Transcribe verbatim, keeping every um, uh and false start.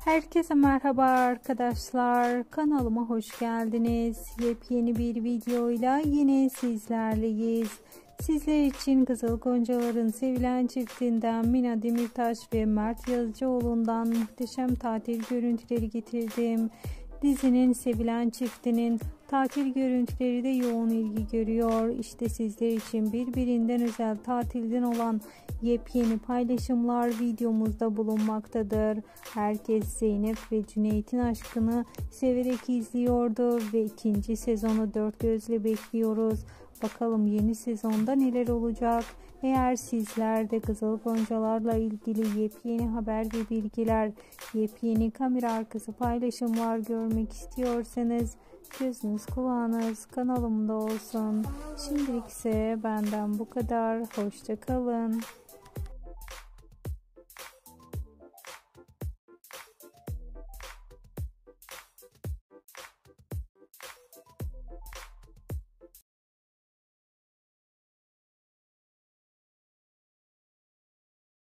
Herkese merhaba arkadaşlar, kanalıma hoş geldiniz. Yepyeni bir videoyla yine sizlerleyiz. Sizler için Kızıl Goncalar'ın sevilen çiftinden Mina Demirtaş ve Mert Yazıcıoğlu'ndan muhteşem tatil görüntüleri getirdim. Dizinin sevilen çiftinin tatil görüntüleri de yoğun ilgi görüyor. İşte sizler için birbirinden özel tatilden olan yepyeni paylaşımlar videomuzda bulunmaktadır. Herkes Zeynep ve Cüneyt'in aşkını severek izliyordu ve ikinci sezonu dört gözle bekliyoruz. Bakalım yeni sezonda neler olacak? Eğer sizler de Kızıl Goncalar'la ilgili yepyeni haber ve bilgiler, yepyeni kamera arkası paylaşımlar görmek istiyorsanız gözünüz kulağınız kanalımda olsun. Şimdilik ise benden bu kadar. Hoşça kalın.